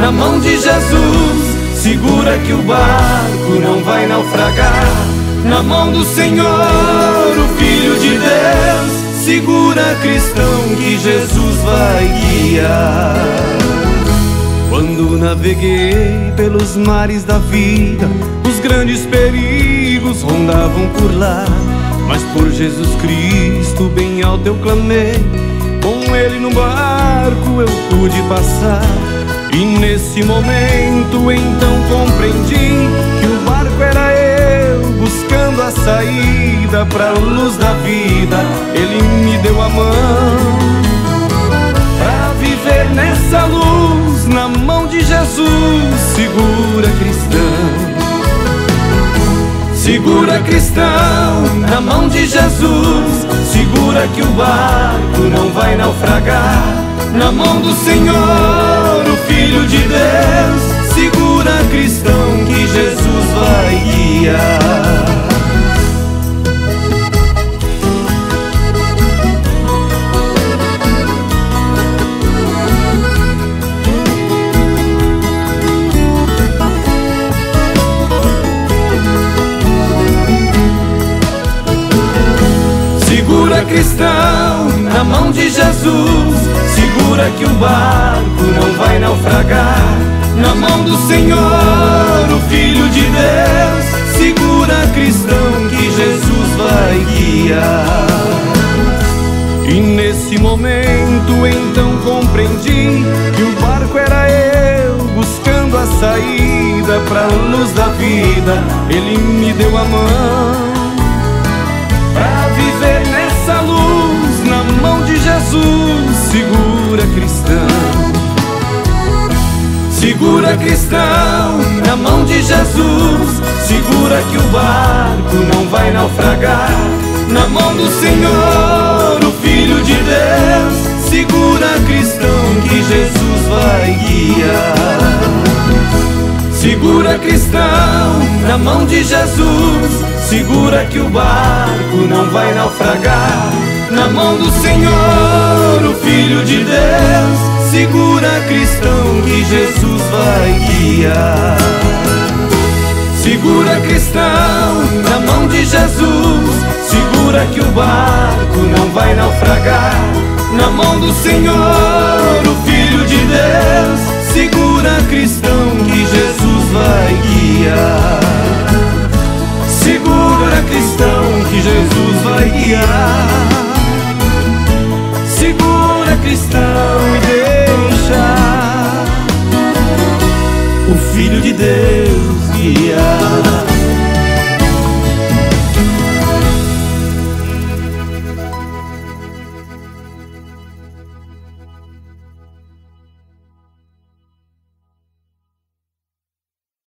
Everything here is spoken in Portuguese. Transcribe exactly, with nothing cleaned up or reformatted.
na mão de Jesus. Segura que o barco não vai naufragar, na mão do Senhor, o Filho de Deus. Segura, cristão, que Jesus vai guiar. Quando naveguei pelos mares da vida, os grandes perigos rondavam por lá, mas por Jesus Cristo bem alto eu clamei, com Ele no barco eu pude passar. E nesse momento então compreendi que o barco era eu, buscando a saída pra luz da vida. Ele me deu a mão pra viver nessa luz, na mão de Jesus. Segura, cristão, segura, cristão, na mão de Jesus. Segura que o barco não vai naufragar, na mão do Senhor, o Filho de Deus. Segura, cristão, que Jesus vai guiar. Segura, cristão, na mão de Jesus. Segura que o barco não vai naufragar, na mão do Senhor, o Filho de Deus. Segura, cristão, que Jesus vai guiar. E nesse momento então compreendi que o barco era eu, buscando a saída pra luz da vida. Ele me deu a mão pra viver nessa luz, na mão de Jesus. Segura, cristão, segura, cristão, na mão de Jesus. Segura que o barco não vai naufragar, na mão do Senhor, o Filho de Deus. Segura, cristão, que Jesus vai guiar. Segura, cristão, na mão de Jesus. Segura que o barco não vai naufragar, na mão do Senhor, o Filho de Deus. Segura, cristão, que Jesus vai guiar. Segura, cristão, na mão de Jesus. Segura que o barco não vai naufragar, na mão do Senhor, o Filho de Deus. Segura, cristão, que Jesus vai guiar. Segura, cristão, que Jesus vai guiar. Segura, cristão, e deixa o Filho de Deus